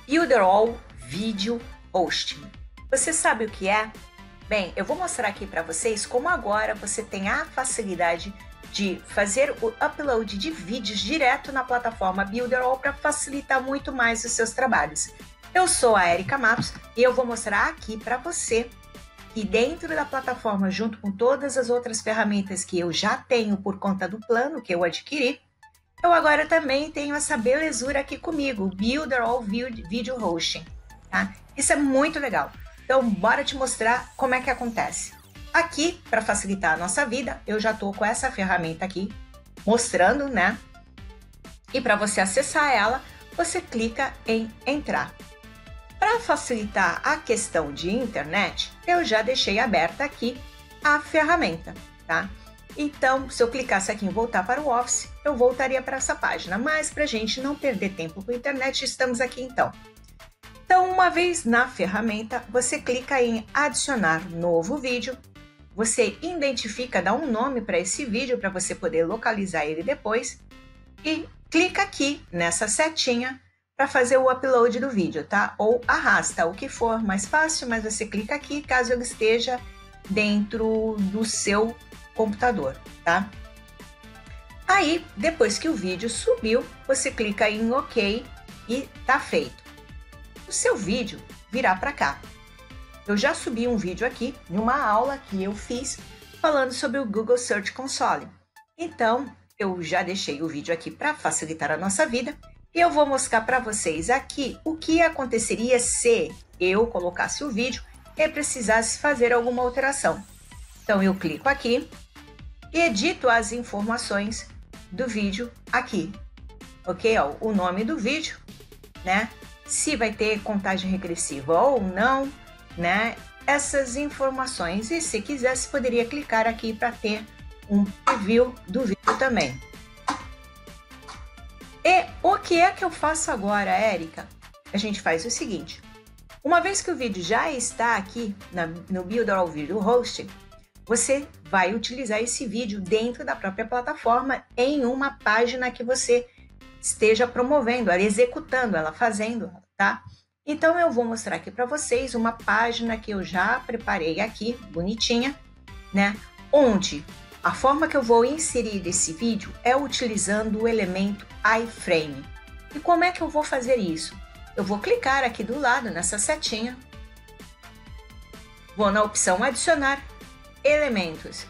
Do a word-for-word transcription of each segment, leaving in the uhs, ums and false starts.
Builderall Video Hosting. Você sabe o que é? Bem, eu vou mostrar aqui para vocês como agora você tem a facilidade de fazer o upload de vídeos direto na plataforma Builderall para facilitar muito mais os seus trabalhos. Eu sou a Erika Matos e eu vou mostrar aqui para você que dentro da plataforma, junto com todas as outras ferramentas que eu já tenho por conta do plano que eu adquiri, eu agora também tenho essa belezura aqui comigo, Builderall Video Hosting, tá? Isso é muito legal. Então, bora te mostrar como é que acontece. Aqui, para facilitar a nossa vida, eu já estou com essa ferramenta aqui, mostrando, né? E para você acessar ela, você clica em entrar. Para facilitar a questão de internet, eu já deixei aberta aqui a ferramenta, tá? Então, se eu clicasse aqui em voltar para o Office, eu voltaria para essa página, mas para a gente não perder tempo com a internet, estamos aqui então. Então, uma vez na ferramenta, você clica em adicionar novo vídeo, você identifica, dá um nome para esse vídeo para você poder localizar ele depois e clica aqui nessa setinha para fazer o upload do vídeo, tá? Ou arrasta, o que for mais fácil, mas você clica aqui caso ele esteja dentro do seu computador, tá? Aí, depois que o vídeo subiu, você clica em OK e tá feito. O seu vídeo virá para cá. Eu já subi um vídeo aqui, em uma aula que eu fiz, falando sobre o Google Search Console. Então, eu já deixei o vídeo aqui para facilitar a nossa vida e eu vou mostrar para vocês aqui o que aconteceria se eu colocasse o vídeo e precisasse fazer alguma alteração. Então, eu clico aqui e edito as informações do vídeo aqui, ok? Ó, o nome do vídeo, né? Se vai ter contagem regressiva ou não, né? Essas informações. E se quisesse, poderia clicar aqui para ter um preview do vídeo também. E o que é que eu faço agora, Érica? A gente faz o seguinte. Uma vez que o vídeo já está aqui na, no Builderall Video Hosting, você vai utilizar esse vídeo dentro da própria plataforma em uma página que você esteja promovendo, ela executando, ela fazendo, tá? Então eu vou mostrar aqui para vocês uma página que eu já preparei aqui, bonitinha, né? Onde a forma que eu vou inserir esse vídeo é utilizando o elemento iframe. E como é que eu vou fazer isso? Eu vou clicar aqui do lado nessa setinha, vou na opção adicionar elementos.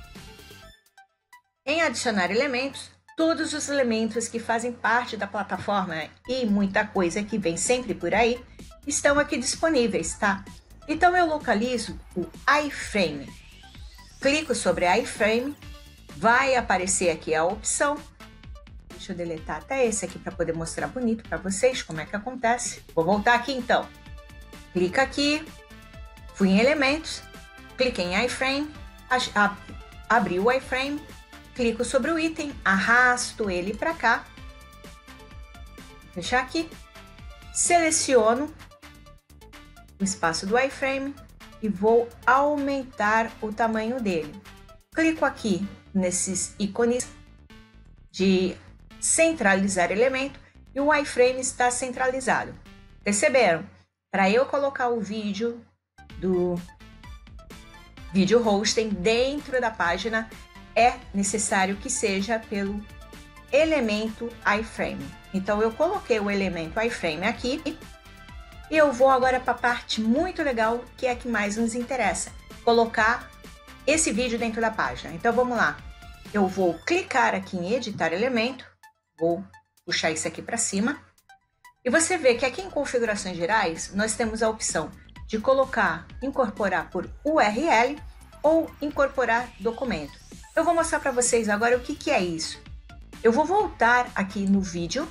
Em adicionar elementos, todos os elementos que fazem parte da plataforma e muita coisa que vem sempre por aí estão aqui disponíveis, tá? Então eu localizo o iframe. Clico sobre iframe, vai aparecer aqui a opção. Deixa eu deletar até esse aqui para poder mostrar bonito para vocês como é que acontece. Vou voltar aqui então. Clica aqui, fui em elementos, cliquei em iframe, abri o iframe, clico sobre o item, arrasto ele para cá, vou fechar aqui, seleciono o espaço do iframe e vou aumentar o tamanho dele. Clico aqui nesses ícones de centralizar elemento e o iframe está centralizado. Perceberam? Para eu colocar o vídeo do Video Hosting dentro da página, é necessário que seja pelo elemento iframe. Então, eu coloquei o elemento iframe aqui e eu vou agora para a parte muito legal, que é a que mais nos interessa, colocar esse vídeo dentro da página. Então, vamos lá. Eu vou clicar aqui em editar elemento, vou puxar isso aqui para cima e você vê que aqui em configurações gerais, nós temos a opção de colocar, incorporar por U R L ou incorporar documento. Eu vou mostrar para vocês agora o que, que é isso. Eu vou voltar aqui no vídeo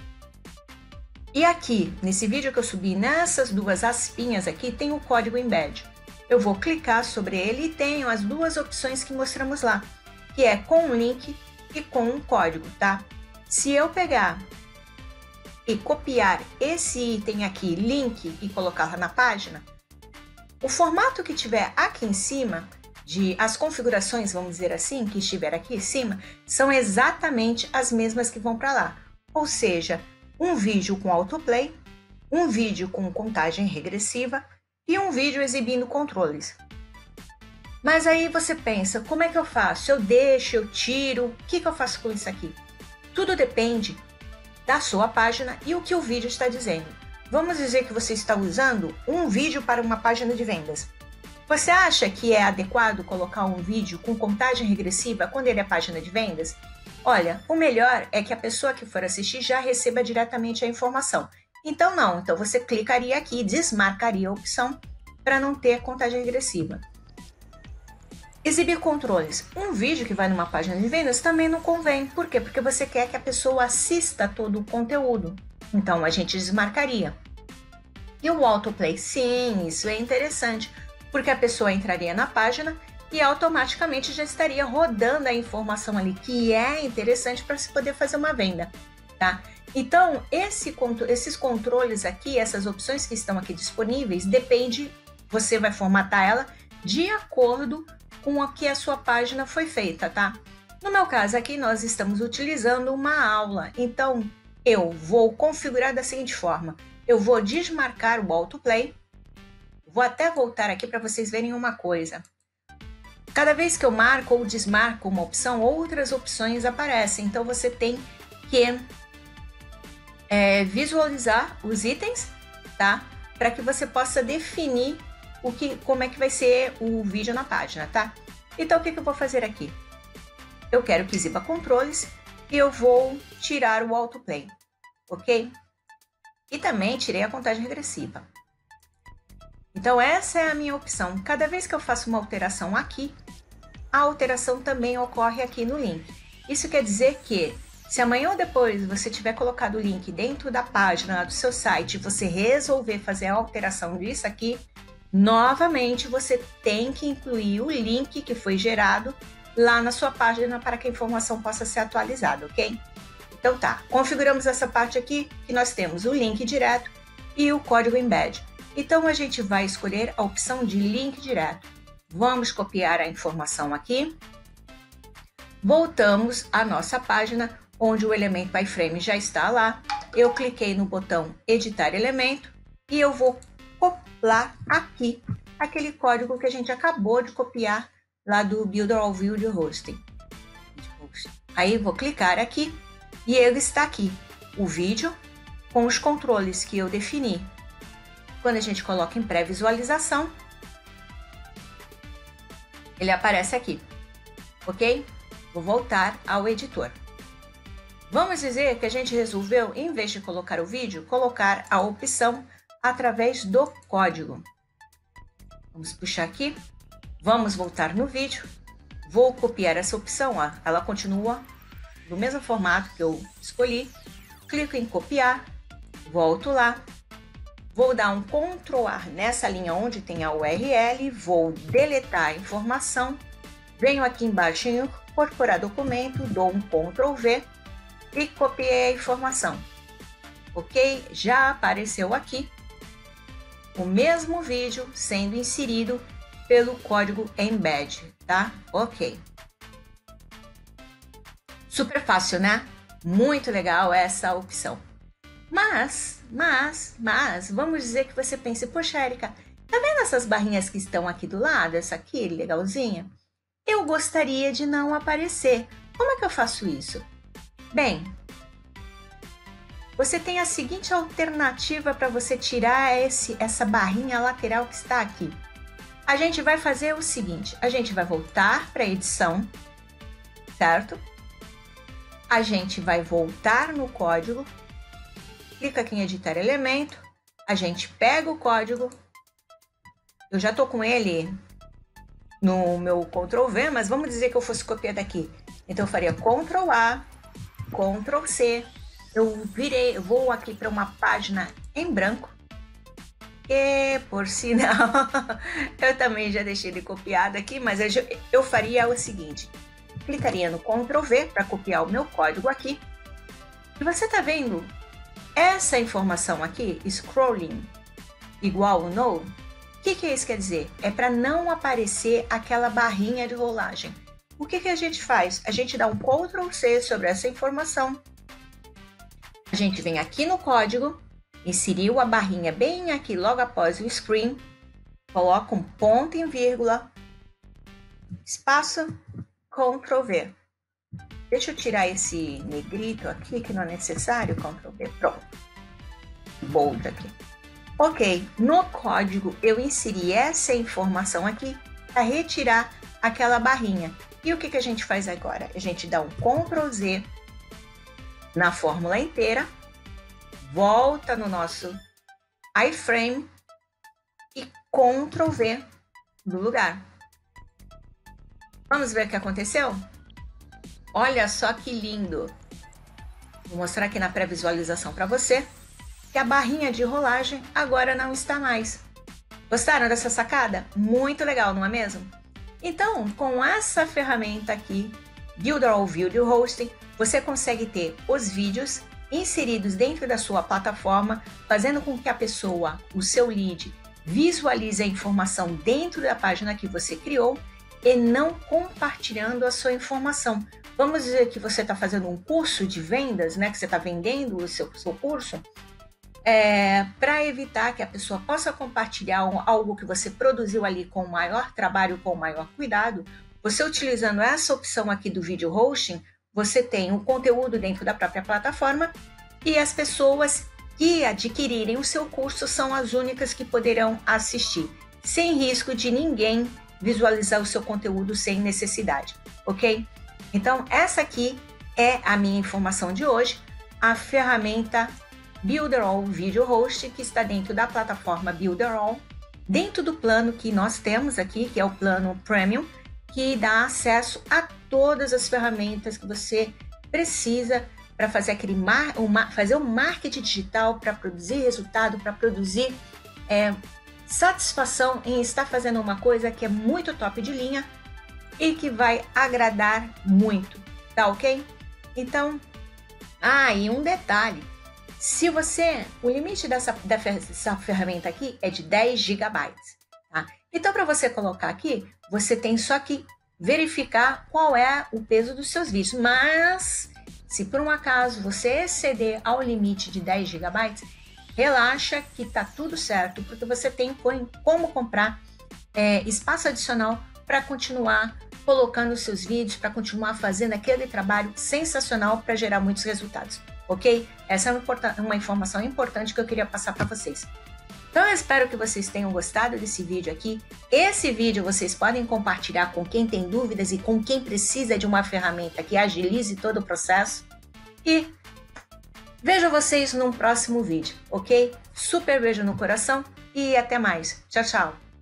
e aqui, nesse vídeo que eu subi, nessas duas aspinhas aqui, tem o código embed. Eu vou clicar sobre ele e tenho as duas opções que mostramos lá, que é com um link e com um código, tá? Se eu pegar e copiar esse item aqui, link, e colocar na página, o formato que tiver aqui em cima, de as configurações, vamos dizer assim, que estiver aqui em cima, são exatamente as mesmas que vão para lá. Ou seja, um vídeo com autoplay, um vídeo com contagem regressiva e um vídeo exibindo controles. Mas aí você pensa, como é que eu faço? Eu deixo, eu tiro, o que, que eu faço com isso aqui? Tudo depende da sua página e o que o vídeo está dizendo. Vamos dizer que você está usando um vídeo para uma página de vendas. Você acha que é adequado colocar um vídeo com contagem regressiva quando ele é página de vendas? Olha, o melhor é que a pessoa que for assistir já receba diretamente a informação. Então não, então você clicaria aqui e desmarcaria a opção para não ter contagem regressiva. Exibir controles. Um vídeo que vai numa página de vendas também não convém. Por quê? Porque você quer que a pessoa assista todo o conteúdo. Então a gente desmarcaria. E o autoplay? Sim, isso é interessante, porque a pessoa entraria na página e automaticamente já estaria rodando a informação ali, que é interessante para se poder fazer uma venda, tá? Então, esse, esses controles aqui, essas opções que estão aqui disponíveis, depende, você vai formatar ela de acordo com o que a sua página foi feita, tá? No meu caso aqui, nós estamos utilizando uma aula, então eu vou configurar da seguinte forma: eu vou desmarcar o autoplay, vou até voltar aqui para vocês verem uma coisa. Cada vez que eu marco ou desmarco uma opção, outras opções aparecem, então você tem que é, visualizar os itens, tá? Para que você possa definir o que, como é que vai ser o vídeo na página, tá? Então, o que, que eu vou fazer aqui? Eu quero que exiba controles e eu vou tirar o autoplay, ok? E também tirei a contagem regressiva. Então, essa é a minha opção. Cada vez que eu faço uma alteração aqui, a alteração também ocorre aqui no link. Isso quer dizer que, se amanhã ou depois você tiver colocado o link dentro da página do seu site e você resolver fazer a alteração disso aqui, novamente você tem que incluir o link que foi gerado lá na sua página para que a informação possa ser atualizada, ok? Então tá, configuramos essa parte aqui, que nós temos o link direto e o código embed. Então a gente vai escolher a opção de link direto. Vamos copiar a informação aqui. Voltamos à nossa página, onde o elemento iframe já está lá. Eu cliquei no botão editar elemento e eu vou colar aqui aquele código que a gente acabou de copiar lá do Builder of Video Hosting. Aí vou clicar aqui e ele está aqui, o vídeo com os controles que eu defini. Quando a gente coloca em pré-visualização, ele aparece aqui, ok? Vou voltar ao editor. Vamos dizer que a gente resolveu, em vez de colocar o vídeo, colocar a opção através do código. Vamos puxar aqui, vamos voltar no vídeo, vou copiar essa opção, ó, ela continua no mesmo formato que eu escolhi, clico em copiar, volto lá, vou dar um control A nessa linha onde tem a U R L, vou deletar a informação, venho aqui embaixo em incorporar documento, dou um control V e copiei a informação, ok? Já apareceu aqui o mesmo vídeo sendo inserido pelo código embed, tá? Ok. Super fácil, né? Muito legal essa opção. Mas, mas, mas, vamos dizer que você pense, poxa, Erika, tá vendo essas barrinhas que estão aqui do lado? Essa aqui, legalzinha? Eu gostaria de não aparecer. Como é que eu faço isso? Bem, você tem a seguinte alternativa para você tirar esse, essa barrinha lateral que está aqui. A gente vai fazer o seguinte, a gente vai voltar para a edição, certo? A gente vai voltar no código, clica aqui em editar elemento, a gente pega o código, eu já estou com ele no meu control V, mas vamos dizer que eu fosse copiar daqui. Então eu faria control A, control C, eu virei, eu vou aqui para uma página em branco, e por sinal, eu também já deixei ele copiado aqui, mas eu, eu faria o seguinte, clicaria no control V para copiar o meu código aqui, e você está vendo essa informação aqui, scrolling igual no, o que, que isso quer dizer? É para não aparecer aquela barrinha de rolagem. O que, que a gente faz? A gente dá um control C sobre essa informação, a gente vem aqui no código inseriu a barrinha bem aqui logo após o screen, coloca um ponto em vírgula, espaço, control V. Deixa eu tirar esse negrito aqui, que não é necessário, control V, pronto. Bold aqui. Ok, no código eu inseri essa informação aqui para retirar aquela barrinha. E o que, que a gente faz agora? A gente dá um control Z na fórmula inteira, volta no nosso iframe e control V no lugar. Vamos ver o que aconteceu? Olha só que lindo! Vou mostrar aqui na pré-visualização para você que a barrinha de rolagem agora não está mais. Gostaram dessa sacada? Muito legal, não é mesmo? Então, com essa ferramenta aqui, Builderall Video Hosting, você consegue ter os vídeos inseridos dentro da sua plataforma, fazendo com que a pessoa, o seu lead, visualize a informação dentro da página que você criou e não compartilhando a sua informação. Vamos dizer que você está fazendo um curso de vendas, né? Que você está vendendo o seu, seu curso, é, para evitar que a pessoa possa compartilhar algo que você produziu ali com maior trabalho, com maior cuidado, você utilizando essa opção aqui do Video Hosting, você tem o conteúdo dentro da própria plataforma e as pessoas que adquirirem o seu curso são as únicas que poderão assistir, sem risco de ninguém visualizar o seu conteúdo sem necessidade, ok? Então, essa aqui é a minha informação de hoje, a ferramenta Builderall Video Host, que está dentro da plataforma Builderall, dentro do plano que nós temos aqui, que é o plano Premium, que dá acesso a todas as ferramentas que você precisa para fazer aquele mar, o, fazer o marketing digital, para produzir resultado, para produzir é, satisfação em estar fazendo uma coisa que é muito top de linha e que vai agradar muito, tá ok? Então, ah, e um detalhe, se você, o limite dessa, dessa ferramenta aqui é de dez gigabytes, tá? Então, para você colocar aqui, você tem só que verificar qual é o peso dos seus vídeos, mas se por um acaso você exceder ao limite de dez gigabytes, relaxa que tá tudo certo, porque você tem como comprar é, espaço adicional para continuar colocando os seus vídeos, para continuar fazendo aquele trabalho sensacional para gerar muitos resultados, ok? Essa é uma, uma informação importante que eu queria passar para vocês. Então eu espero que vocês tenham gostado desse vídeo aqui. Esse vídeo vocês podem compartilhar com quem tem dúvidas e com quem precisa de uma ferramenta que agilize todo o processo. E vejo vocês num próximo vídeo, ok? Super beijo no coração e até mais. Tchau, tchau!